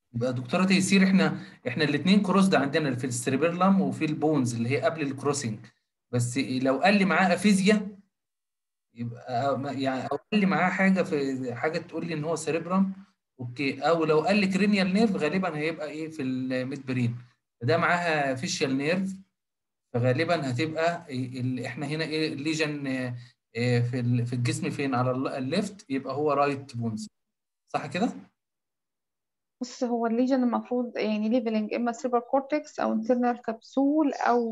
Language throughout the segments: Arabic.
يبقى دكتوره تيسير، احنا الاثنين كروس ده عندنا في السيربيلم وفي البونز اللي هي قبل الكروسنج. بس لو قال لي معاه افيزيا يبقى يعني، او قال لي معاه حاجه في حاجه تقول لي ان هو سيريبرام، اوكي. او لو قال لي كرينيال نيرف غالبا هيبقى ايه في الميد برين، ده معاها فيشيال نيرف، فغالبا هتبقى اللي احنا هنا ايه الليجن في الجسم فين على الليفت، يبقى هو رايت بونز، صح كده؟ بص، هو الليجن المفروض يعني ليفلنج اما سيربر كورتكس او انترنال كبسول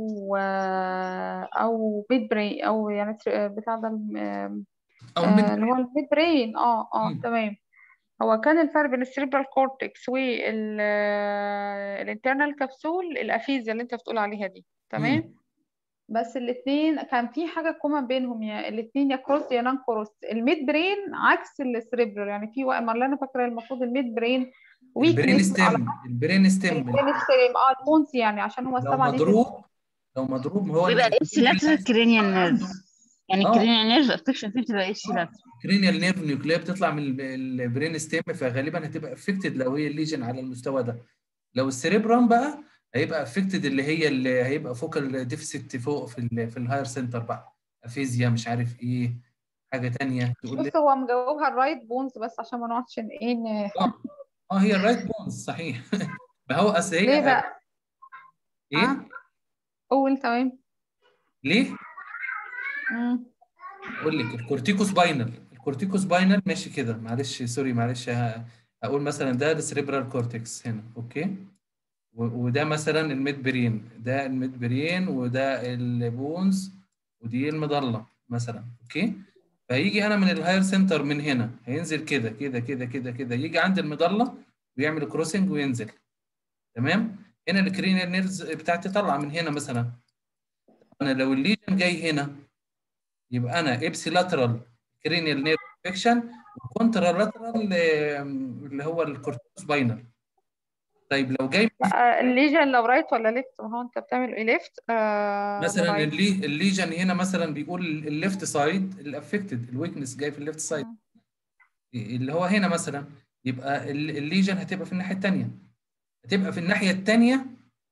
او ميد برين، او يعني بتاع ده او الميد اللي هو برين. الميد برين. مم. تمام. هو كان الفرق بين السيربرال كورتكس والانترنال كبسول الافيزيا اللي انت بتقول عليها دي، تمام. مم. بس الاثنين كان في حاجه كومن بينهم، يا الاثنين يا كروس يا نان كروس. الميد برين عكس السريبرال، يعني في وقت ما اللي انا فاكره المفروض الميد برين البرين ويكنس على ستيم، البرين ستيم البرين ستيم، البونز، يعني عشان هو لو السبعه ليفل. مضروب، لو مضروب هو ويبقى الاتش الكرينيال لاترال كرينيال نيرف، عنده. يعني اه الكرينيال نيرف افكشن فيه بتبقى اتش لاترال. كرينيال نيرف نيوكليه بتطلع من البرين ستيم، فغالبا هتبقى افكتد لو هي الليجن على المستوى ده. لو السيريبرام بقى هيبقى افكتد، اللي هيبقى فوكال ديفيسيت فوق في الهاير سنتر بقى، افيزيا مش عارف ايه، حاجه تانية تقول لي. بص، هو مجاوبها الرايت بونز، بس عشان ما نقعدش اه اه، هي الرايت بونز صحيح. ما هو اصل ليه هي بقى؟ ايه؟ اه، قول. تمام. ليه؟ مم. اقول لك الكورتيكوس باينال، الكورتيكوس باينال ماشي كده، معلش سوري معلش، هقول مثلا ده السريبرال كورتكس هنا، اوكي. وده مثلا الميد برين، ده الميد برين وده البونز ودي المظله مثلا، اوكي. فيجي انا من الهاير سنتر من هنا هينزل كده كده كده كده كده، يجي عند المظله ويعمل كروسنج وينزل، تمام. هنا الكرينيال نيرز بتاعتي طالعه من هنا مثلا. انا لو الليجن جاي هنا يبقى انا ابسي لاترال كرينيال نيرف انفكشن، وكونترا لاترال اللي هو الكورتيكوس باينال. طيب لو جاي الليجن لو رايت ولا ليفت؟ ما هو انت بتعمل ايه؟ ليفت مثلا رايت. الليجن هنا مثلا بيقول الليفت سايد الافكتد، الويكنس جاي في الليفت سايد اللي هو هنا مثلا، يبقى الليجن هتبقى في الناحيه الثانيه، هتبقى في الناحيه الثانيه،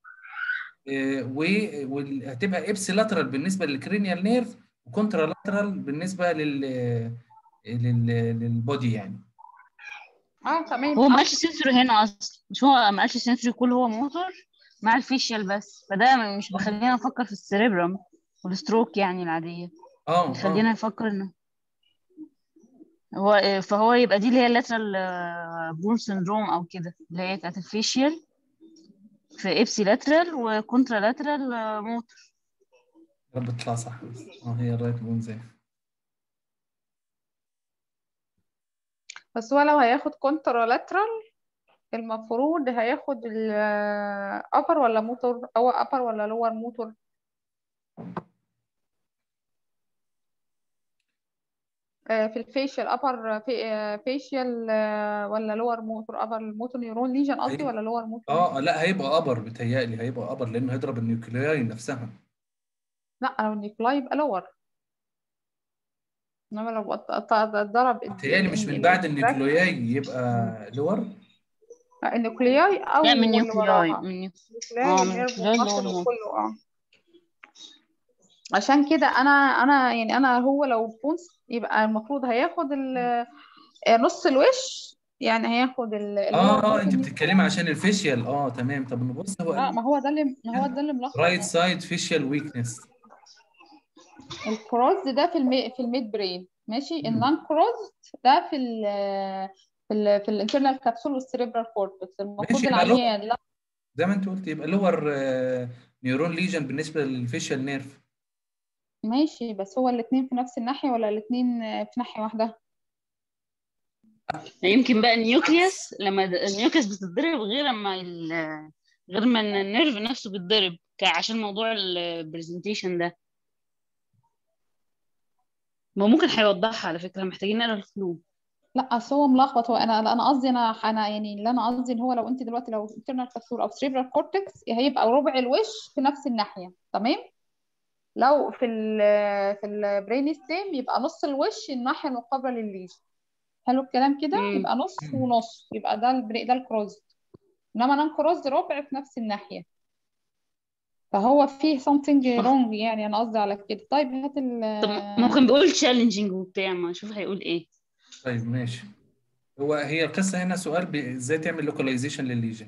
وهتبقى ابسي لاترال بالنسبه للكرينيال نيرف، وكونترا لاترال بالنسبه للبودي يعني. تمام، هو ما حصل. قالش سنسوري هنا اصلا، مش هو ما قالش سنسوري كله، هو موتور مع الفيشيال بس، فده مش بيخلينا نفكر في السيريبرم والستروك يعني العادية. اه اه بيخلينا نفكر انه هو، فهو يبقى دي اللي هي اللاترال بون سندروم او كده، اللي هي بتاعت الفيشيال في ابسي لاترال وكونترا لاترال موتور. يا رب تطلع صح بس. اه هي الرايت بون زي. بس هو لو هياخد كونترالاترال المفروض هياخد الابر ولا موتور، او ابر ولا لور موتور؟ في الفيشيال ابر، في فيشيال ولا لور موتور؟ ابر الموتور نيورون ليجن قصدي، هي ولا لور موتور؟ اه لا، هيبقى ابر، بيتهيألي هيبقى ابر لانه هيضرب النيوكلياي نفسها. لا، لو النيكلاي يبقى لور، انما لو اتضرب بيتهيألي مش من بعد الاكستراكت النيوكلياي يبقى لور. النيوكلياي لا، من او اللي نيوكلياي، وراها، النيوكلياي اه من والنيرف نيوكلياي اللي هو والمصل الموتور. وكله. عشان كده انا يعني هو لو بونس يبقى المفروض هياخد نص الوش، يعني هياخد اللور اه موتور انت بتتكلمي نيوكلياي. عشان الفيشيال، تمام. طب نبص، هو قال اه، ما هو ده اللي ملخبط. رايت سايد فيشيال ويكنس. الكروز ده في الميد برين، ماشي. النون كروز ده في الانترنال كابسول والسيريبرال كورتكس. ماشي المفروض يبقى لور، العيان لا. زي ما انت قلت يبقى لور نيورون ليجن بالنسبه للفيشيال نيرف. ماشي، بس هو الاثنين في نفس الناحية ولا الاثنين في ناحية واحدة؟ يمكن بقى النيوكليوس، لما النيوكليوس بتتضرب غير ما النيرف نفسه بيتضرب، عشان موضوع البرزنتيشن ده. ما ممكن هيوضحها على فكرة، محتاجين نقرا الفلو. لا، اصل هو ملخبط. هو انا قصدي، انا يعني اللي انا قصدي ان هو لو انت دلوقتي لو انترنال كابسول او سيريبرال كورتكس هيبقى ربع الوش في نفس الناحيه، تمام. لو في البرين ستيم يبقى نص الوش الناحيه المقابله للليجن. حلو الكلام كده، امم يبقى نص مم. ونص، يبقى ده ده الكروز. انما نون كروسد ربع في نفس الناحيه، فهو فيه something wrong يعني، انا قصدي على كده. طيب هات طب ممكن بيقول challenging وبتاع، ما اشوف هيقول ايه. طيب ماشي. هي القصه هنا سؤال ازاي تعمل لوكاليزيشن للليجن.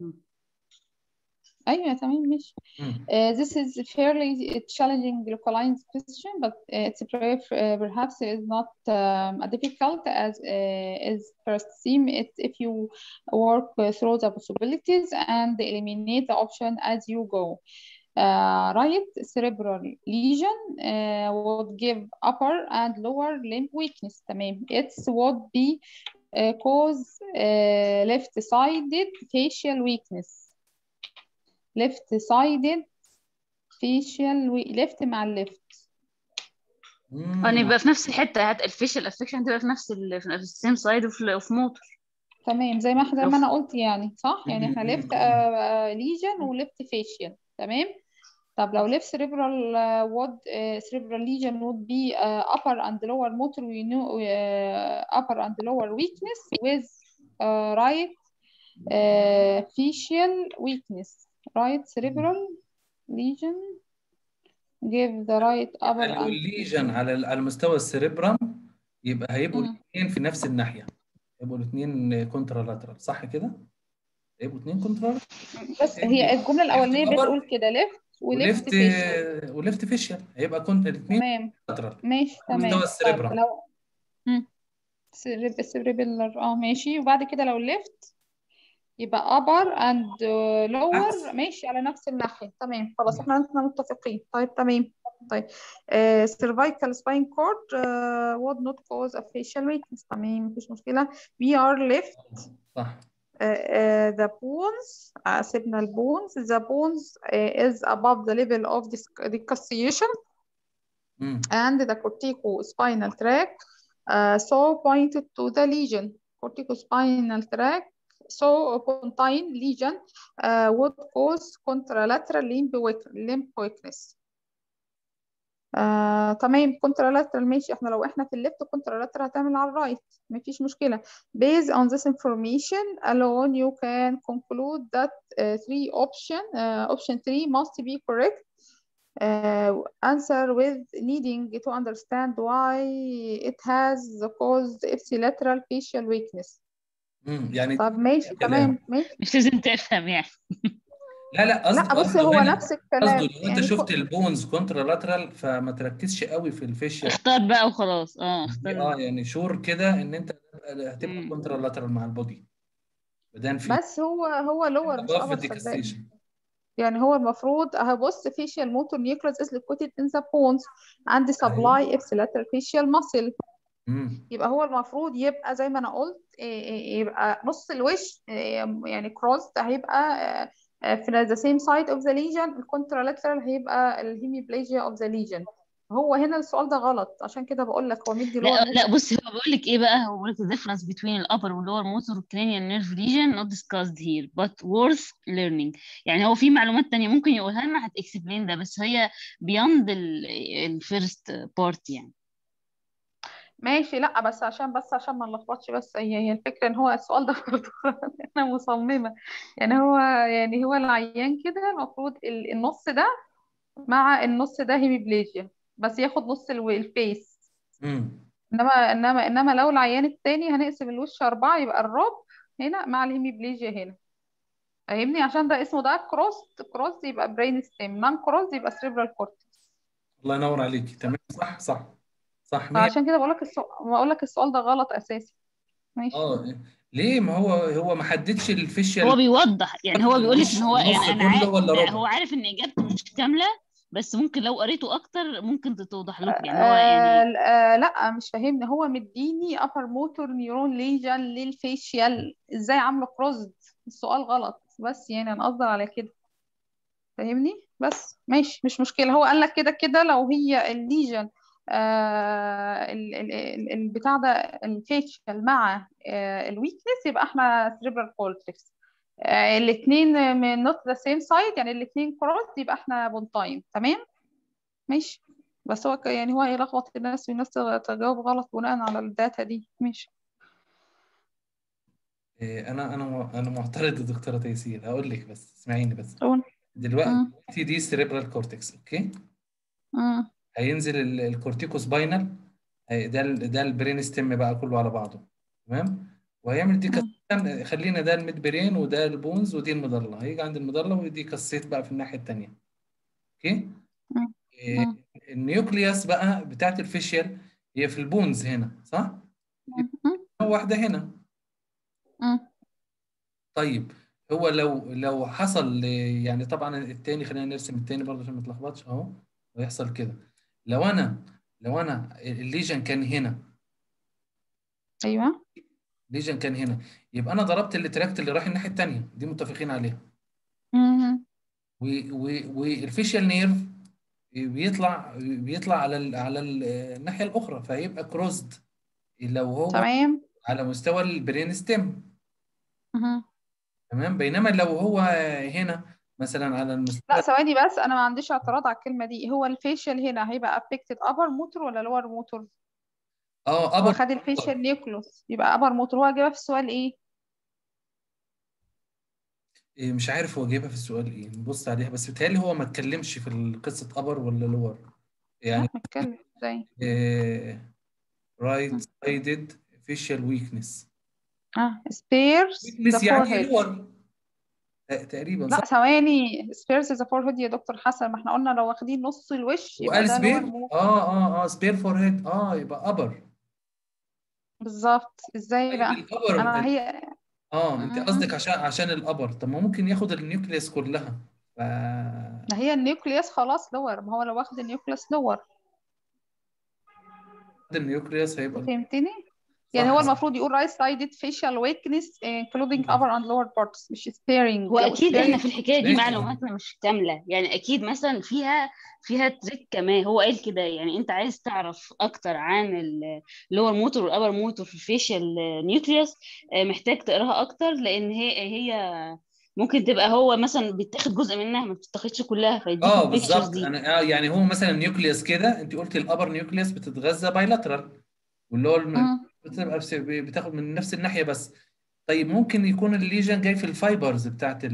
ايوه تمام ماشي. مم. This is fairly challenging localized question, but it's perhaps is not as difficult as first seem it if you work through the possibilities and eliminate the option as you go. Right cerebral lesion would give upper and lower limb weakness. تمام. It would be cause left-sided facial weakness. left-sided facial left مع الليفت. يعني مم. يبقى في نفس الحته، الفيشل افكشن هتبقى في نفس في السيم سايد وفي موتور. تمام زي ما انا قلت يعني، صح يعني احنا مم. left lesion و left facial. تمام. طب لو left cerebral would cerebral lesion would be upper and lower motor we know upper and lower weakness with right facial weakness. right cerebral lesion give the right يبقى upper لو and الليجن على مستوى السيريبرام يبقى هيبقوا مم. الاثنين في نفس الناحيه، يبقوا الاثنين كونترا، صح كده؟ هيبقوا اثنين كونترا. بس هي الجملة ليفت الأولانية ابر بتقول كده left و left وليفت facial. وليفت فيشيال، هيبقى كنت الاثنين تمام لاترال ماشي على مستوى تمام. طيب السيريبرام. لو cerebellar ماشي. وبعد كده لو left يبقى upper and عكس. lower ماشي على نفس الناحية. تمام خلاص احنا متفقين. طيب تمام. طيب cervical spine cord would not cause a facial weakness. تمام مفيش مشكلة. we are left صح. the bones سيبنا البونز. the bones is above the level of discussion and the corticospinal tract so pointed to the lesion. corticospinal tract so pontine lesion would cause contralateral limb weakness. تمام contralateral ماشي. احنا لو احنا في الليفت contralateral هتعمل على الرايت مفيش مشكلة. based on this information alone you can conclude that option 3 must be correct. Answer with needing to understand why it has caused ipsilateral facial weakness. يعني طب ماشي كلام. تمام ماشي. مش لازم تفهم يعني. لا لا بص قصده هو هنا، نفس قصده الكلام لو انت يعني شفت البونز كونترا لاترال فما تركزش قوي في الفيشيال. اختار بقى وخلاص. اختار. يعني شور كده ان انت هتبقى مم. كونترا لاترال مع البودي بدان في بس هو لور مش above upper صدقني. الديكستيشن. يعني هو المفروض هبص facial motor nucleus is located in the bones and ايوه. supply ipsilateral facial muscle. امم يبقى هو المفروض يبقى زي ما انا قلت يبقى نص الوش يعني crossed هيبقى في the same side of the lesion. الكونترالاترال هيبقى الهيميبليجيا of the lesion. هو هنا السؤال ده غلط عشان كده بقول لك هو مدي lower لا motor. بصي، هو بيقول لك ايه بقى، هو بيقول لك the difference between the upper and lower motor cranial nerve region not discussed here but worth learning. يعني هو في معلومات تانية ممكن يقولها لنا هتexplain ده، بس هي beyond الفيرست بارت يعني. ماشي. لا بس عشان ما نلخبطش، بس هي الفكرة ان هو السؤال ده برضه انا مصممة يعني. هو العيان كده المفروض النص ده مع النص ده هيميبليجيا بس ياخد نص الفيس. امم انما لو العيان التاني هنقسم الوش 4 يبقى الربع هنا مع الهيميبليجيا هنا. فاهمني؟ عشان ده اسمه ده كروس يبقى برين ستيم، نان كروس يبقى سريبرال كورتكس. الله ينور عليك. تمام صح 100. فعشان كده بقول لك السؤال ده غلط اساسي. ماشي. اه ليه؟ ما هو ما حددش الفيشيال هو بيوضح يعني، هو بيقول لك ان الوش هو النص يعني كله ولا لا، ربع. هو عارف ان اجابته مش كامله، بس ممكن لو قريته اكتر ممكن تتوضح لكم يعني. هو يعني لا مش فاهمني. هو مديني upper motor neuron lesion للفيشيال ازاي عامله كروزد. السؤال غلط بس يعني انا قصدي على كده. فاهمني؟ بس ماشي مش مشكلة. هو قال لك كده كده لو هي الليجن البتاع ده الفيشل مع الويكنس يبقى احنا سريبرال كورتكس. الاثنين من نوت ذا سيم سايد يعني الاثنين كروس يبقى احنا بونتاين. تمام ماشي. بس هو يعني هو يلخبط الناس والناس تجاوب غلط بناء على الداتا دي. ماشي. انا معترض يا دكتوره تيسير، هقول لك بس اسمعيني بس. قول. دلوقتي دي سيريبرال كورتكس، اوكي. مم. هينزل الكورتيكوس باينال، ده البرين ستيم بقى كله على بعضه، تمام. وهيعمل دي مم. خلينا ده الميد برين وده البونز ودي المضله، هيجي عند المضله ودي كسيت بقى في الناحيه الثانيه، اوكي. مم. إيه، مم. النيوكليوس بقى بتاعت الفيشيال هي في البونز هنا، صح؟ مم. واحده هنا. مم. طيب هو لو حصل يعني طبعا التاني، خلينا نرسم التاني برضه عشان ما تلخبطش اهو. ويحصل كده، لو انا الليجن كان هنا، ايوه. الليجن كان هنا، يبقى انا ضربت التراكت اللي رايح الناحيه التانيه، دي متفقين عليها. مم. والفيشيال نيرف بيطلع الناحيه الاخرى، فهيبقى كروزد لو هو تمام. على مستوى البرين ستيم، مم. تمام. بينما لو هو هنا مثلا على لا المستوى، ثواني بس، انا ما عنديش اعتراض على الكلمه دي. هو الفيشل هنا هيبقى affected upper motor ولا lower motor؟ هو ابر. خد الفيشل نيوكلوس يبقى upper motor. هو جابها في السؤال ايه؟ مش عارف هو جايبها في السؤال ايه، نبص عليها. بس بيتهيألي هو ما اتكلمش في قصة ابر ولا لور لا يعني. نتكلم ازاي. رايت سايدد فيشال ويكنس. spares the ويكنس يعني forehead. لور تقريبا، صح. لا ثواني، spares the forehead يا دكتور حسن، ما احنا قلنا لو واخدين نص الوش يبقى وقال ده lower سبير، motor. سبير فور هيد، يبقى ابر. بالظبط، ازاي طيب بقى؟ الابر، انا هي انت م- قصدك عشان الابر. طب ما ممكن ياخد النيوكليوس كلها. ف ما هي النيوكليوس خلاص lower، ما هو لو واخد النيوكليوس lower. النيوكليوس هيبقى فهمتني؟ يعني هو صح، صح. المفروض يقول right sided facial weakness including upper and lower parts، مش sparing. هو لو اكيد احنا sparing في الحكايه دي ماشي. معلوماتنا مش كامله، يعني اكيد مثلا فيها تريك كمان. هو قال كده يعني انت عايز تعرف اكتر عن اللور موتور والابر موتور في الفيشيال نيوكليوس، محتاج تقراها اكتر، لان هي ممكن تبقى هو مثلا بيتاخد جزء منها ما بتتاخدش كلها، فيديك البيكتشرز بالظبط. دي. انا يعني هو مثلا النيوكليوس كده، انت قلت الابر نيوكليوس بتتغذى بايلاترال، واللي هو مم. بتبقى بتاخد من نفس الناحيه بس. طيب ممكن يكون الليجن جاي في الفايبرز بتاعت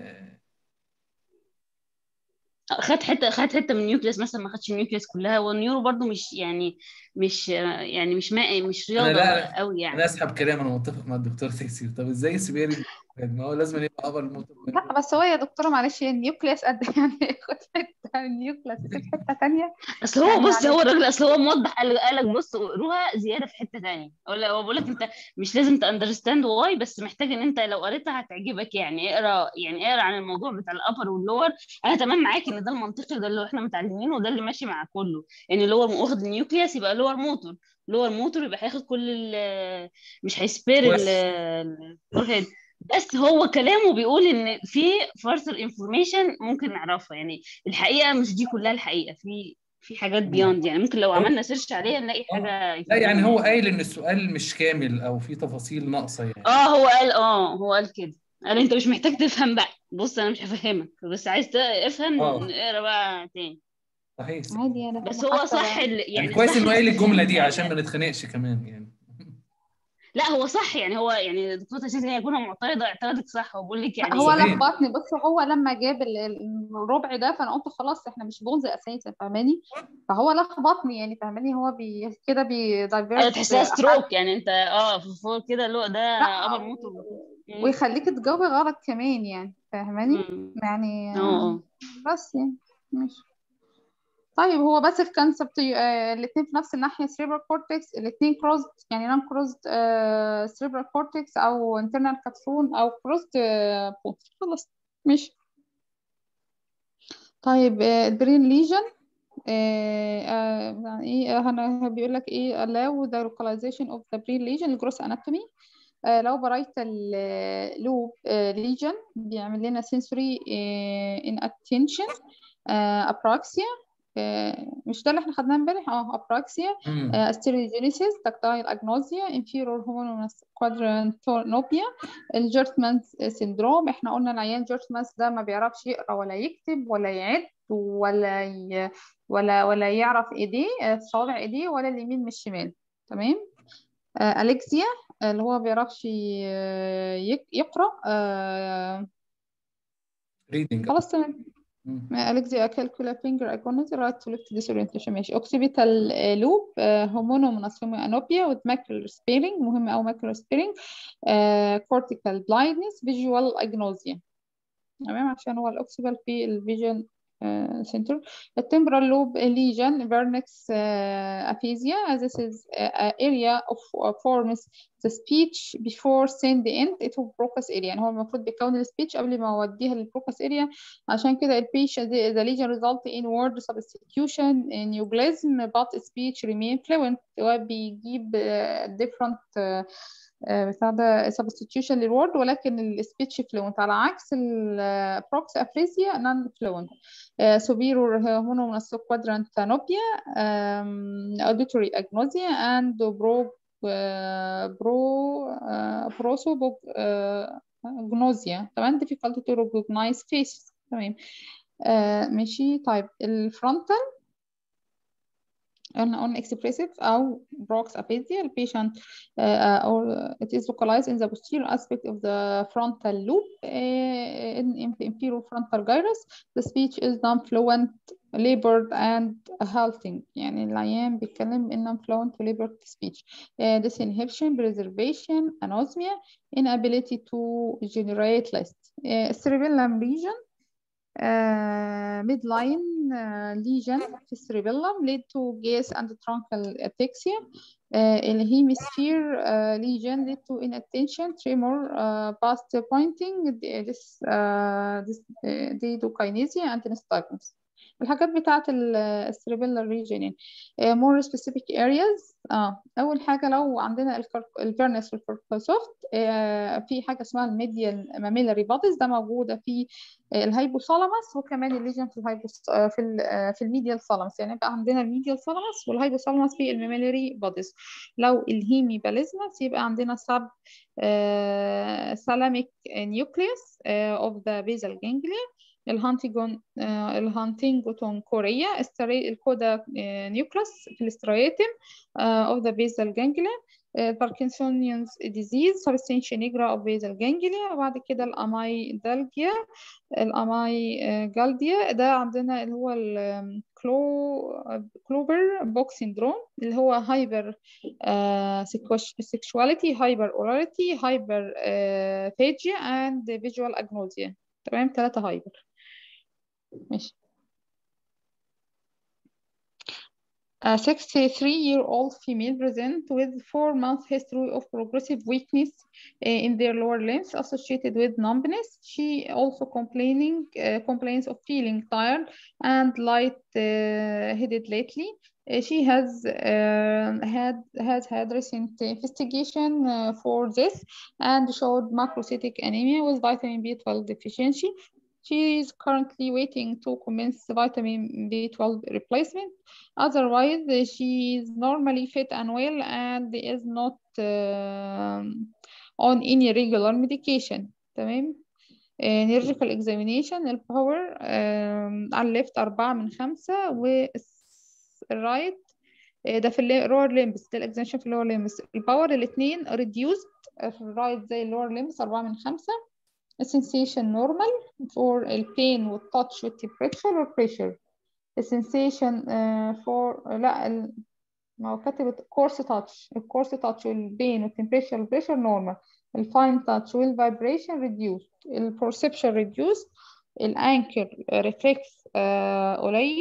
خد حته من النيوكليس مثلا، ما خدش النيوكليس كلها. والنيورو برضو مش انا رياضه لا قوي انا يعني. اسحب كلام، انا متفق مع الدكتور تيسير. طب ازاي سيبيري؟ ما هو لازم يبقى ابر الموتور. لا بس هو يا دكتورة معلش، هي النيوكليوس قد يعني ياخد حتة، النيوكليوس يسيب حتة تانية. اصل هو يعني بص، معلش. هو الراجل اصل هو موضح، قال لك بص قروها زياده في حته تانية، ولا هو بقول لك انت مش لازم تاندرستاند واي، بس محتاج ان انت لو قريتها هتعجبك. يعني اقرا عن الموضوع بتاع الابر واللور. انا تمام معاك ان ده المنطقي، ده اللي احنا متعلمينه وده اللي ماشي مع كله، ان اللور واخد النيوكليوس يبقى لور موتور، لور موتور يبقى هياخد كل مش هيسبير وش الفور. بس هو كلامه بيقول ان في further انفورميشن ممكن نعرفها، يعني الحقيقه مش دي كلها الحقيقه، في حاجات بيوند، يعني ممكن لو هو عملنا سيرش عليها نلاقي حاجه لا يعني يفيدونا هو يعني. قايل ان السؤال مش كامل او في تفاصيل ناقصه يعني. هو قال كده، قال انت مش محتاج تفهم بقى، بص انا مش هفهمك، بس عايز افهم اه اقرا بقى تاني. صحيح، صحيح. عادي انا بس هو محاسبة صح يعني. يعني كويس صح انه قايل الجمله دي يعني. عشان ما نتخانقش كمان يعني. لا هو صح، يعني هو يعني الدكتوره تسيس هي كونها معترضه اعترضت صح، هو بيقول لك لا هو يعني. صحيح. لخبطني. بص هو لما جاب الربع ده فانا قلت خلاص احنا مش بونز اساسا، فاهماني؟ فهو لخبطني يعني، فاهماني؟ هو كده ايوه بيدايفيرت تحسها حاجة. ستروك، يعني انت في فوق كده اللي هو ده لا ابر موتور. مم. ويخليك تجاوبي غلط كمان يعني، فاهماني؟ مم. يعني اه بس يعني مش. طيب هو بس الكونسبت الاثنين في نفس الناحية cerebral cortex، الاثنين crossed يعني non crossed cerebral cortex أو internal capsule أو crossed pons. خلاص ماشي. طيب البرين ليجن يعني ايه هنا بيقول لك ايه allow the localization of the brain lesion الجروس anatomy. لو برايتال لوب ليجن بيعمل لنا sensory inattention ابراكسيا. مش ده اللي احنا خدناه امبارح؟ ابراكسيا، امم استيريوجينيسيس، تاكتايل اجنوزيا، انفيرور هومونوس كوادرانتوبيا، الجيرتمانز سيندروم. احنا قلنا العيان جيرتمانز ده ما بيعرفش يقرا ولا يكتب ولا يعد ولا يعرف ايديه صوابع ايديه ولا اليمين من الشمال، تمام. أليكسيا اللي هو ما بيعرفش يقرأ. ريدنج. خلاص تمام. أليكسيا كالكولا فينجر أجونز رايت تو ليفت ديسورينتيشن. ماشي. أوكسيبيتال لوب هومونوموناس أنوبيا with macular sparing. مهم أوي macular sparing. cortical blindness visual agnosia. تمام عشان هو الأوكسيبال في الفيجن center. التمبرال لوب lesion vernix aphasia. This is area of forms the speech before send the end to Broca's area. يعني هو المفروض بيكون السبيتش قبل ما اوديها للبروكاس area. عشان كده البيش the lesion result in word substitution neoplasm but speech remain fluent. هو بيجيب different بتاع ده substitution للword ولكن السبيتش fluent على عكس البروكس افريزيا non fluent. superior homonomous quadrant tanopia, auditory agnosia and prosopagnosia. تمام. difficult to recognize faces. تمام. ماشي. طيب الفرونتال unexpressive أو Broca's aphasia. The patient or it is localized in the posterior aspect of the frontal loop in the inferior frontal gyrus. The speech is non-fluent, labored and halting. يعني العيان بيتكلم in non-fluent labored speech. Disinhibition, preservation, anosmia, inability to generate list. Cerebellum region midline lesion في الcerebellum lead to gaze and truncal ataxia. الهيمسفير lesion lead to inattention, tremor, past pointing, didokinesia and nystagmus. الحاجات بتاعة الcerebellar region يعني. more specific areas. أول حاجة لو عندنا الفيرنس والكوركوسوفت في حاجة اسمها الميديال ماميلاري بوديز. ده موجودة في الهايبوثالاموس وكمان الليجن في في الميديال ثالاموس. يعني يبقى عندنا الميديال ثالاموس والهايبوثالاموس في الماميلاري بوديز. لو الهيمي باليزمس يبقى عندنا سب ثالاميك نيوكليوس of the basal ganglia. الهانتينجتون كوريا الكودا نيوكليوس في الاسترياتم of the basal ganglia. Parkinson's disease substantia nigra of basal ganglia. وبعد كده الامايدالجيا جالديا. ده عندنا اللي هو كلوبر بوك سيندروم اللي هو هايبر سيكشواليتي هايبر اوراليتي هايبر فيجيا اند فيجوال اجنوزيا. تمام. 3 هايبر. ماشي. A 63-year-old female present with 4-month history of progressive weakness in their lower limbs associated with numbness. She also complains of feeling tired and light-headed lately. She has had recent investigation for this and showed macrocytic anemia with vitamin B12 deficiency. She is currently waiting to commence vitamin B12 replacement. Otherwise, she is normally fit and well and is not on any regular medication. تمام. Neurological examination. الباور على الليفت 4/5 والرايت ده في اللور ليمبس. ده الاكزامينشن في اللور ليمبس. الباور الاثنين reduced في الرايت زي اللور ليمبس 4/5. السنسيشن نورمال for البين والتاتش والتمبريتشر والبريشر. السنسيشن فور لا ما هو كاتب الكورس تاتش. الكورس تاتش والبين والتمبريتشر والبريشر نورمال. الفاين تاتش والفايبريشن ريديوست. البرسبشن ريديوست. الانكر ريفلكس قليل.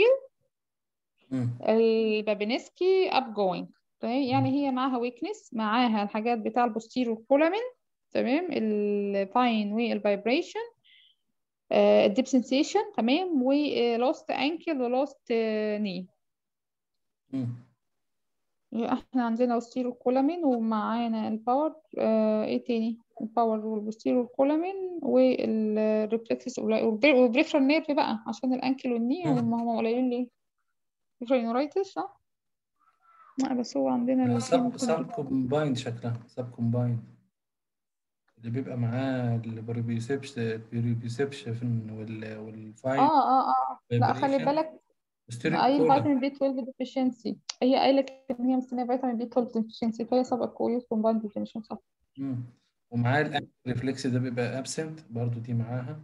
البابينسكي اب جوينج. يعني هي معاها ويكنس معاها الحاجات بتاع البوستيريور كولامين. تمام. الفاين والفايبريشن الديب سنسيشن. تمام. ولوست انكل ولوست ني. احنا عندنا بوستيريور كولامين ومعانا الباور ايه تاني؟ الباور والبوستيريور كولامين والريفلكسس والبريفرال نيرف بقى عشان الانكل والني هم قليلين ليه؟ بريفرال نيورايتس صح؟ لا بس هو عندنا سب كومبايند شكلها سب كومبايند اللي بيبقى معاه البريبيوسبشن والفاين لا خلي بالك posterior اي column. فيتامين بي 12 deficiency، هي قايله ان هي مستنيه فيتامين بي 12 deficiency، فهي سب اكيوت كومباوند ديفينيشن صح. ومعاه الانكل ريفلكس ده بيبقى ابسنت برضو، دي معاها.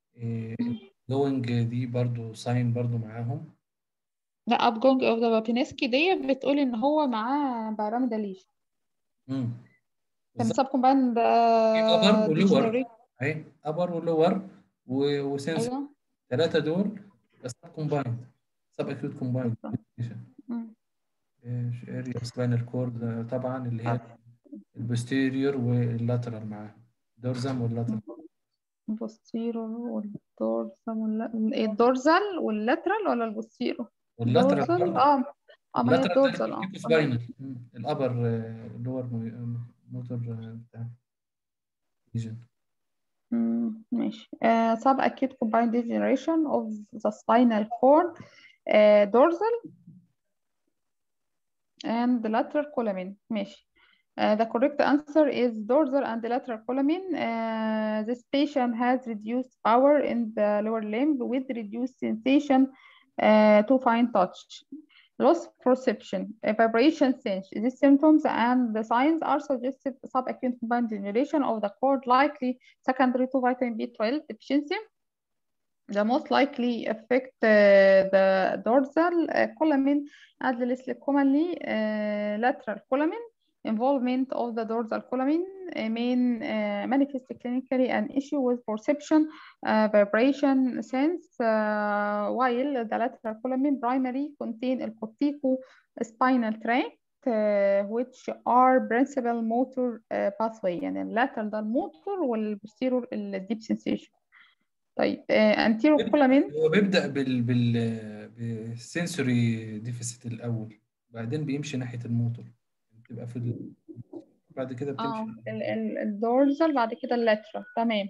جوينج دي برضو ساين برضو معاهم. لا اب جونج اوف ذا بابينسكي دي بتقول ان هو معاه بيراميداليشن، كان بالظبط. سب كومباوند في ابر ولور ديجنريت. اهي، ابر ولور وسنسور، ايوه ثلاثه دول بس كومبايند، سب اكيوت كومبايند. مم. اريا سباينال كورد طبعا، اللي هي البوستيريور واللاترال معاها، دورزم واللاترال. البوستيرو الدورزال واللاترال ولا البوستيرو؟ واللاترال دورزال برضه، ما هي اللاترال ده الدورزال الكورتيكوس تمام. باينال، الابر لور موتور بتاع region. ماشي. Subacute combined degeneration of the spinal cord, dorsal and lateral column. ماشي. The correct answer is dorsal and lateral column. This patient has reduced power in the lower limb with reduced sensation to fine touch, loss perception, vibration sense. These symptoms and the signs are suggestive subacute combined degeneration of the cord, likely secondary to vitamin B12 deficiency. The most likely affect the dorsal column and less commonly lateral column. Involvement of the dorsal column may manifest clinically an issue with perception, vibration sense, while the lateral column primarily contain the corticospinal tract, which are principal motor pathway. يعني اللاترال ده الموتور والبوستيرور الديب سensation. طيب anterior column. هو بيبدأ بالسنسوري ديفيسيت الأول، بعدين بيمشي ناحية الموتور، بتبقى بعد كده بتمشي. الدورزال بعد كده اللاترال. تمام.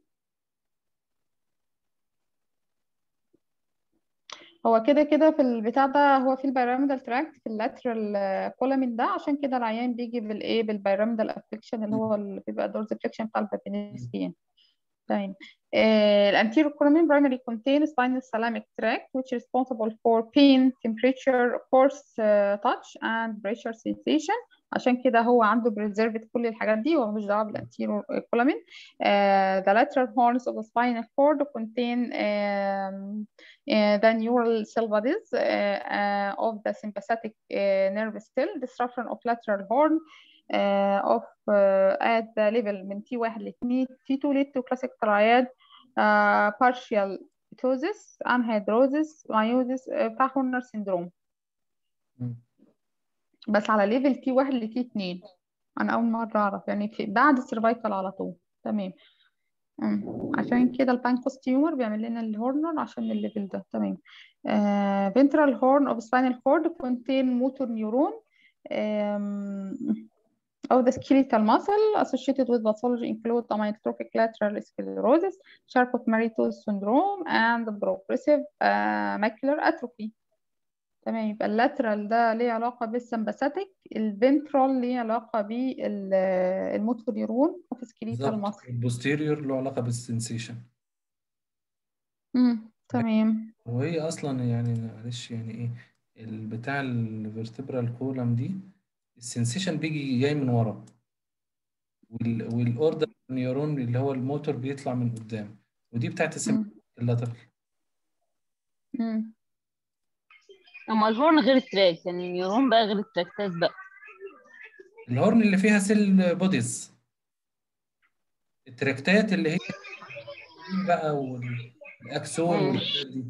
هو كده كده في البتاع ده، هو في البيراميدال تراكت في اللاترال كولامين ده، عشان كده العيان بيجي بالايه بالبيراميدال افكشن اللي هو اللي بيبقى دورز فليكشن بتاع البابينسكيان. تمام. الانتيريور column primarily contains spinal thalamic tract which is responsible for pain, temperature, pulse, touch and pressure sensation. عشان كده هو عنده preserved كل الحاجات دي وملوش دعوه بالانتيريور column. The lateral horns of the spinal cord contain the neural cell bodies of the sympathetic nerve cell. Disruption of lateral horn at the level من T1 ل T2 lead to classic triad partial ptosis, anhidrosis, meiosis بتاع هورنر syndrome. بس على ليفل T1 ل T2 أنا أول مرة أعرف، يعني في بعد السيرفايكال على طول. تمام. عشان كده البانكوس تيومر بيعمل لنا الهورنر عشان الليفل ده. تمام. ventral horn of spinal cord contain motor neuron of the skeletal muscle associated with pathology include amyotrophic lateral sclerosis, Charcot-Marie-Tooth syndrome, and progressive macular atrophy. تمام. يبقى اللاترال ده ليه علاقة بالسمباثيك، الفنترال ليه علاقة بالموتور نيورون of skeletal muscle. البوستيريور له علاقة بالسنسيشن. تمام. وهي أصلا يعني معلش يعني إيه البتاع الفيرتبرال كولم دي، السنسيشن بيجي جاي من ورا، والاوردر نيورون اللي هو الموتور بيطلع من قدام، ودي بتاعت اللاترال. اما الهورن غير التراك، يعني النيورون بقى غير التراكتات بقى. الهورن اللي فيها سيل بوديز، التراكتات اللي هي بقى والاكسون والحاجات دي.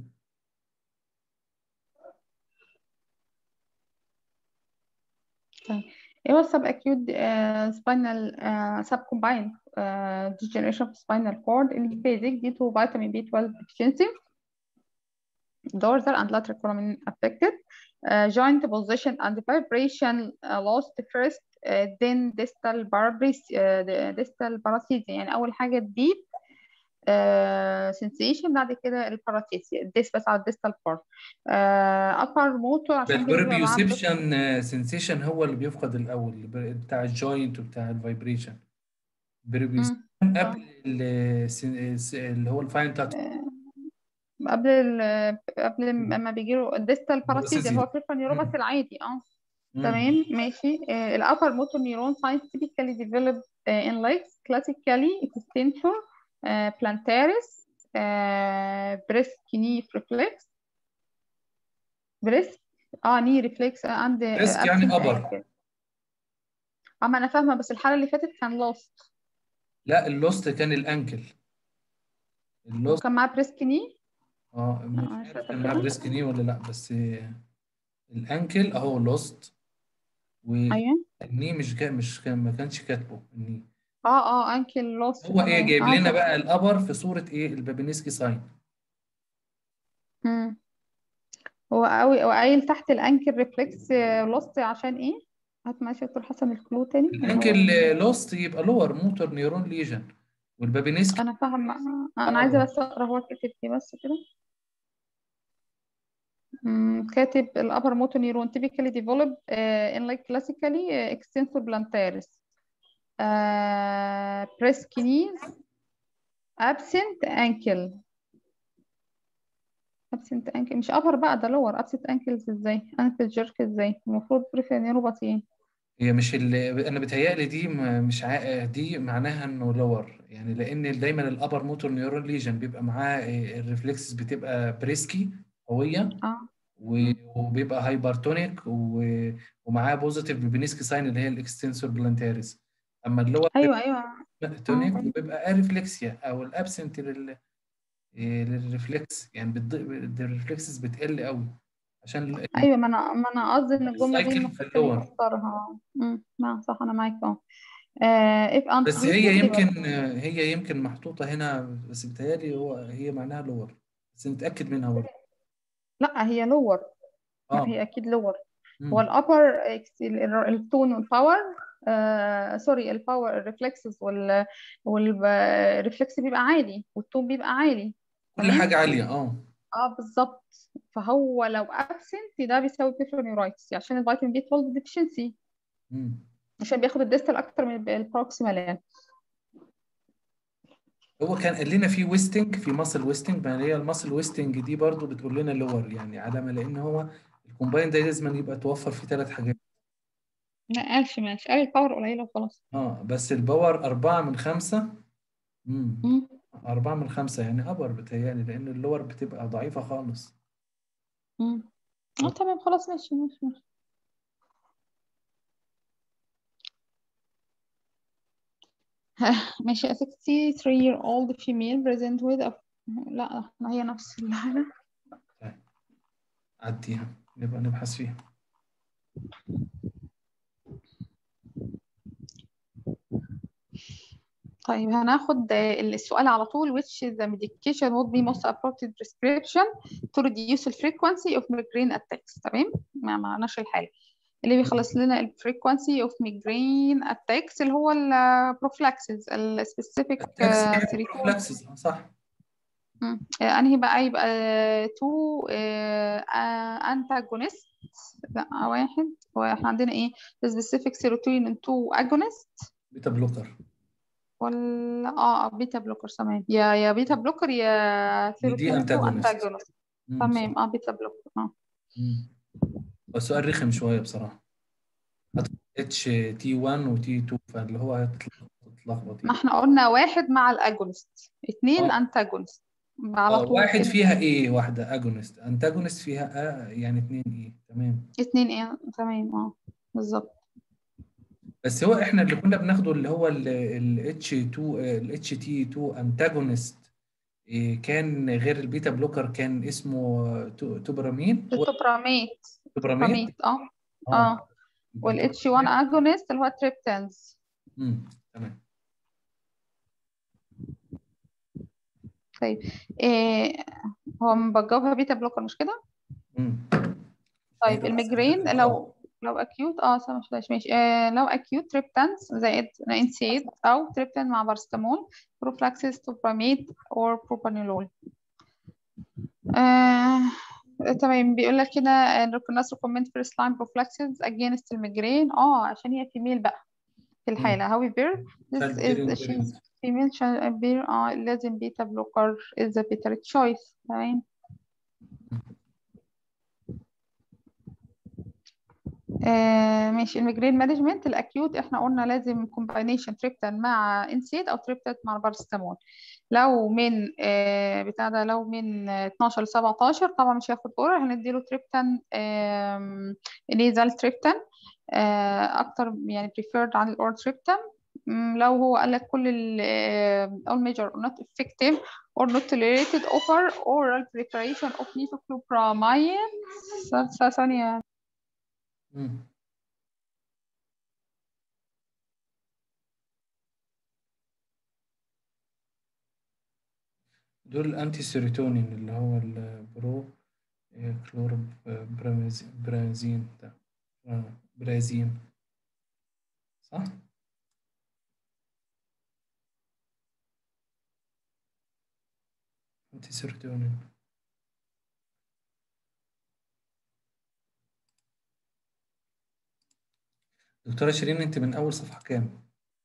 ايه هو السب اكيوت سباينال سب كومبايند degeneration of spinal cord in basic due to vitamin B12 deficiency, dorsal and lateral column affected, joint position and vibration lost first, then distal paresthesia. يعني أول حاجة deep sensation، بعد كده الباراسيسيا الديس بس على الديستال بارت. upper motor عشان كده بيبقى معاه البروبيوسيبشن سنسيشن هو اللي بيفقد الأول، بتاع الجوينت وبتاع الفايبريشن. بروبيوسيبشن قبل اللي هو الفاين تاتش. قبل ما بيجي له الديستال باراثيزيا اللي هو بريفرال نيوروباثي العادي. تمام ماشي. الأبر موتور نيورون scientifically developed in legs classically extensor plantaris brisk knee reflex brisk knee reflex عند ريسك يعني absent ابر. ankle. ما أنا فاهمة، بس الحالة اللي فاتت كان lost لا اللوست كان الانكل. اللوست وكان معاه brisk knee. مش مش عارف فاكرة كان معاه كده. بريسك ني ولا لا، بس الانكل اهو لوست، أيوه والني مش ما كانش كاتبه الني. ankle lost هو ايه تمام جايب لنا عارفة. بقى الابر في صورة ايه البابينسكي ساين. مم. هو قايل تحت الانكل ريفلكس لوست عشان ايه؟ هات معلش يا دكتور حسن الكلو تاني اللي هو الانكل لوست يبقى لور موتور نيورون ليجن، والبابينسكي انا فاهمه. انا عايزه ابر. بس اقرا هو كاتب ايه بس كده. كاتب الابر موتور نيورون typically develop in like classically extensor plantaris press knees absent ankle مش upper بقى، ده lower absent ankles ازاي ankle jerk ازاي المفروض peripheral neuropathy. هي مش انا بتهيألي دي مش دي معناها انه لور يعني، لان دايما الابر موتور نيورون ليجن بيبقى معاه الريفلكسز بتبقى بريسكي قويه، اه مم. وبيبقى هايبرتونيك ومعاه بوزيتيف بيبينسكي ساين اللي هي الاكستنسور بلانتاريس. اما اللور ايوه ايوه بيبقى تونيك وبيبقى اريفلكسيا او الابسنت للريفلكس، يعني الريفلكسز بتقل قوي عشان ايوه. ما انا قصدي ان الجمله دي السايكل في المفروض كان اللور. يفسرها. ما صح انا معاك if بس هي untreated. يمكن محطوطة هنا، بس بتهيألي هي معناها لور، بس نتأكد منها برضه. لا هي لور، اه هي اكيد لور. هو امم الابر التون والباور سوري الباور الريفلكسز والريفلكس بيبقى عالي والتون بيبقى عالي. كل تمام حاجة عالية بالظبط. فهو لو ابسنت ده بيساوي بيفرونيورايتس عشان الفيتامين بي 12 ديفيشنسي، امم عشان بياخد الديستال اكتر من البروكسيمال يعني. هو كان قال لنا في ويستنج، في ماسل ويستنج، ما هي الماسل ويستنج دي برضو بتقول لنا لور يعني علامة، لأن هو الكومباين ده لازم يبقى توفر فيه 3 حاجات. ما قالش ماشي، قال الباور قليلة وخلاص. بس الباور 4/5. امم مم. 4/5 يعني أبر بتهيألي، لأن اللور بتبقى ضعيفة خالص. مم. تمام خلاص ماشي ماشي. ماشي. A 63-year-old female present with a لا احنا هي نفس الحالة. طيب عديها نبقى نبحث فيها. طيب هناخد السؤال على طول. which is the medication would be most appropriate prescription to reduce the frequency of migraine attacks. تمام ما معناش الحالة اللي بيخلص لنا ال frequency of migraine attacks اللي هو البروفلاكسز السبيسيفيك التاكس يعني سيروتونين. بروفلاكسس صح. انهي بقى يبقى تو انتاجونست. لا واحد، واحنا عندنا ايه specific serotonin 2 agonist بيتا بلوكر. ولا بيتا بلوكر. تمام يا بيتا بلوكر يا دي سيروتونين 2 انتاجونست. انتاجونست. صح. تمام بيتا بلوكر مم. السؤال رخم شوية بصراحة، اتش تي 1 وتي 2 فاللي هو هتتلخبط ما يعني. احنا قلنا واحد مع الاجونست، اتنين اه انتاجونست على طول واحد كده. فيها ايه، واحدة اجونست، انتاجونست فيها يعني 2 ايه. تمام. اتنين ايه تمام بالظبط. بس هو احنا اللي كنا بناخده اللي هو ال اتش 2 ال اتش تي 2 انتاجونست، كان غير البيتا بلوكر كان اسمه توبرامين. هو التوبراميت. توبراميت. توبراميت اه يبقى والاتش 1 توبراميت. اجونست اللي هو تريبتانز. تمام. طيب هو مبجوبها بيتا بلوكر مش كده؟ امم طيب ايوه بس الميجرين لو اكيوت سامح ماشي لو اكيوت تريبتانز زائد نانسيد او تريبتان مع بارستامول بروفلاكسيس توبراميد اور بروبانولول. تمام. بيقول لك كده الناس recommend first line prophylaxis against الميجرين عشان هي فيميل بقى في الحالة. however this تشايلد is بيرنج. she's female bear لازم بيتا بلوكر is a better choice. تمام ماشي. الميجرين مانجمنت الاكيوت احنا قلنا لازم كومباينيشن تريبتان مع انسيد او تريبتان مع البارستامول. لو من بتاع ده لو من 12 ل 17 طبعا مش هياخد اورال، هنديله تريبتان نيزال تريبتان اكتر يعني preferred عن الاورال تريبتان. لو هو قال لك كل ال all major or not effective or not tolerated offer oral preparation of metoclopramide. ثانية. مم. دول الانتي سيروتونين اللي هو البرو برازين ده برازين، صح؟ انتي سيروتونين. دكتورة شيرين، انت من اول صفحة كام؟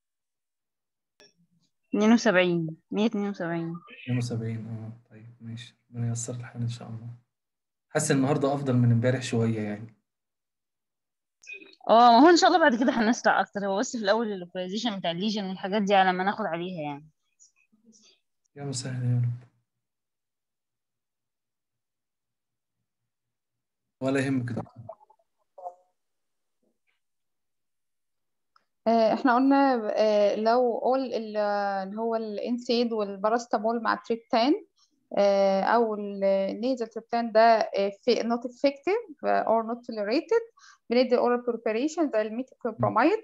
72 172. 72. طيب ماشي، ربنا ييسر الحال ان شاء الله. حاسس النهارده افضل من امبارح شوية يعني. ما هو ان شاء الله بعد كده هنسرع اكتر، هو بس في الاول اللوكاليزيشن بتاع الليجن والحاجات دي على ما ناخد عليها يعني. يا مسهل يا رب. ولا يهمك ده. احنا قلنا لو قول اللي هو الانسيد والباراستامول مع التريبتان او النيزل تريبتان ده في not effective or not tolerated، بندي oral preparation زي الميتوكلوبراميد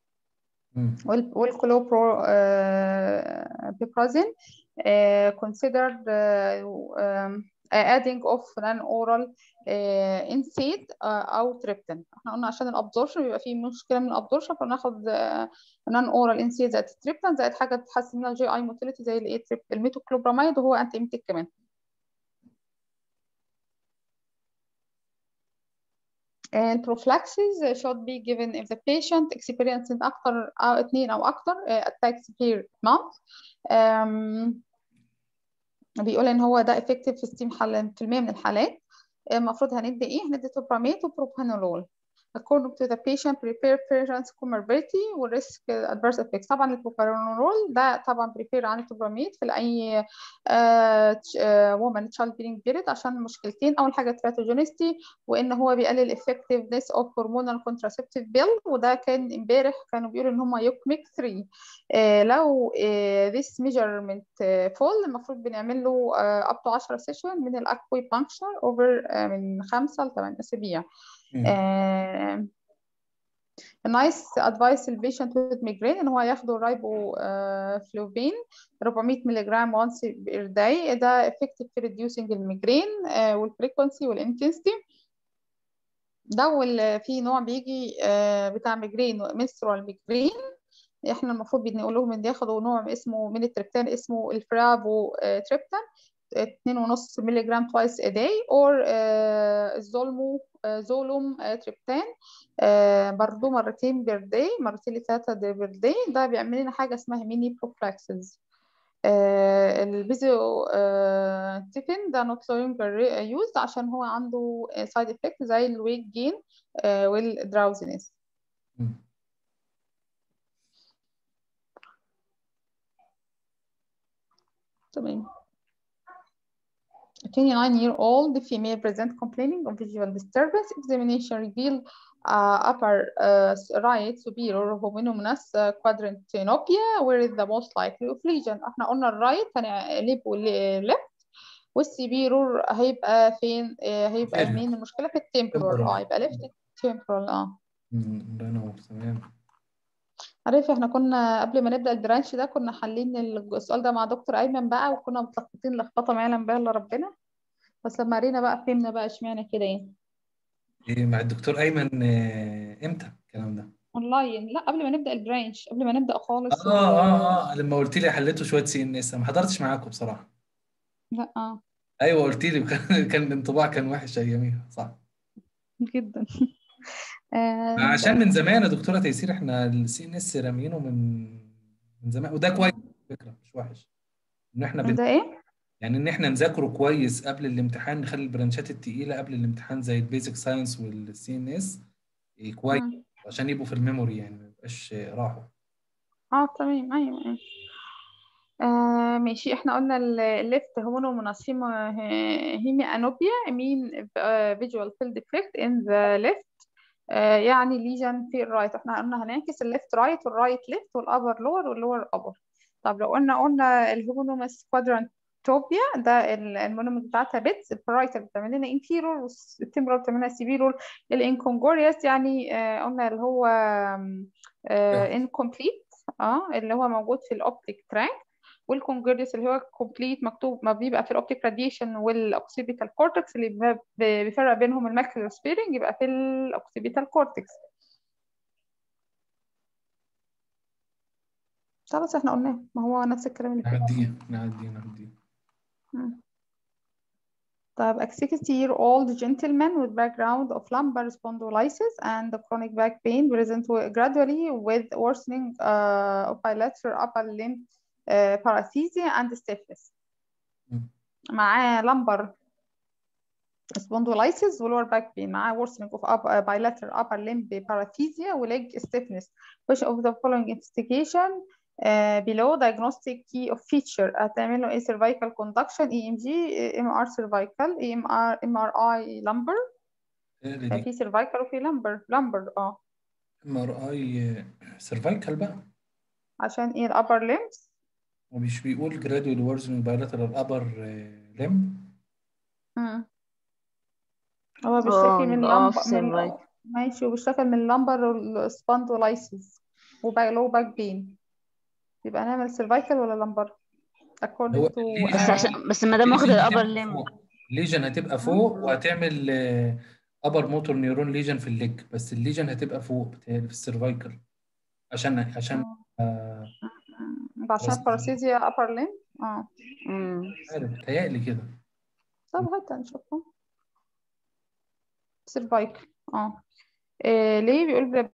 والكلوبرو بيبرازين considered adding of non-oral NSAID او تريبتان. احنا قلنا عشان الابزورشن بيبقى فيه مشكله من الابزورشن، فناخد non-oral NSAID زائد التريبتان زائد حاجه تحسن من الجي اي موتيليتي زي الايه الميتوكلوبراميد، وهو انتي ايميتيك كمان. prophylaxis should be given if the patient experiencing أكتر أو 2 أو أكتر attacks per month. بيقول إن هو ده effective في 60% من الحالات. المفروض هندي إيه؟ هندي توبراميد وبروبانولول according to the patient prepare patient's comorbidity والrisk adverse effects. طبعا البروبانولول ده طبعا prepare عن التوبراميد في أي woman child bearing period عشان مشكلتين. أول حاجة teratogenicity، وإن هو بيقلل effectiveness of hormonal contraceptive pill، وده كان امبارح كانوا بيقولوا إن هم يوكميك 3. لو this measurement fall المفروض بنعمل له up to 10 session من الاكويبانكشر over من 5 ل 8 أسابيع. نايس ادفايس البيشنت وذ ميجرين ان هو ياخدوا رايبو فلوفين 400 ملغ once per day. ده effective في reducing الميجرين والفريكونسي والانتنسيتي. ده في نوع بيجي بتاع ميجرين menstrual ميجرين، احنا المفروض بنقول لهم ان ياخدوا نوع اسمه من التريبتان اسمه الفرافو تريبتان 2.5 ملغ twice a day or زولوم تريبتان برضو مرتين بير داي، مرتين لثلاثة بير داي. ده بيعمل لنا حاجة اسمها ميني بروفلاكسز. البيزو تيفين ده نوت لونجر يوزد عشان هو عنده سايد افكت زي الويت جين والدراوزنس. تمام. 29-year-old female present complaining of visual disturbance. Examination revealed upper right superior homonymous quadrantenopia where is the most likely of lesion. احنا قلنا الرايت هنقلبه left والسبيرور هيبقى فين؟ هيبقى مين المشكلة؟ في التمبرال. يبقى left temporal. الله ينور. تمام. عارف احنا كنا قبل ما نبدأ البرانش ده كنا حالين السؤال ده مع دكتور أيمن بقى، وكنا متلخبطين لخبطة ما يعلم بها إلا ربنا، بس لما قرينا بقى فهمنا بقى اشمعنى كده يعني. ايه مع الدكتور ايمن امتى الكلام ده؟ اونلاين، لا قبل ما نبدأ البرانش، قبل ما نبدأ خالص لما قلت لي حليته شويه سي ان اس، ما حضرتش معاكم بصراحه. لا ايوه قلت لي كان الانطباع كان وحش اياميها، صح جدا. عشان من زمان يا دكتوره تيسير احنا السي ان اس رامينه من زمان، وده كويس على فكره، مش وحش ان احنا ده ايه؟ يعني ان احنا نذاكره كويس قبل الامتحان، نخلي البرانشات التقيله قبل الامتحان زي البيزك ساينس والسي ان اس، كويس مم. عشان يبقوا في الميموري، يعني ما يبقاش راحوا. تمام، ايوه ايوه. ماشي، احنا قلنا الليفت هومونوموناس هيمي انوبيا mean visual field defect in the left، يعني ليجن في الرايت. احنا قلنا هنعكس الليفت رايت والرايت ليفت والابر لور واللور ابر. طب لو قلنا الهومونوماس كوادرانتوبيا، ده المونومنت بتاعتها بيتس، البرايتال بتعمل لنا انفيرور والتمبرال بتعمل لنا سيفيرور. الانكونجوريوس يعني قلنا اللي هو انكمبليت، اللي هو موجود في الاوبتيك تراك. والكونجوريوس اللي هو كومبليت مكتوب ما بيبقى في الاوبتيك راديشن والاوكسيبيتال كورتكس، اللي بيفرق بينهم الماكيولار سبيرنج يبقى في الاوكسيبيتال كورتكس. خلاص احنا قلناه، ما هو نفس الكلام اللي فات. نعديه. مم. طب a 60-year-old gentleman with background of lumbar spondylosis and chronic back pain present gradually with worsening of bilateral upper limb paresthesia and stiffness. معاه lumbar spondylosis و lower back pain، معاه worsening of bilateral upper limb paresthesia و leg stiffness. Which of the following investigation below diagnostic key of feature؟ هتعمل له ايه؟ cervical conduction EMG MR cervical MRI lumbar. في cervical وفي lumbar MRI سيرفايكال بقى، عشان ايه الupper limbs. ومش بيقول gradual worsening bilateral upper limb. هو بيشتكي من يبقى في lumbar سيرفايكال. ماشي، وبيشتكي من lumbar spondylosis low back pain. يبقى نعمل cervical ولا lumbar according هو to بس ما دام واخد الابر هتبقى ليم. فوق، الليجن هتبقى فوق وهتعمل ابر موتور نيورون ليجن في الليج، بس الليجن هتبقى فوق بتهيألي في السيرفايكال عشان عشان paresthesia upper limb. عارف بتهيألي كده. طب حتى نشوفه cervical. ليه بيقول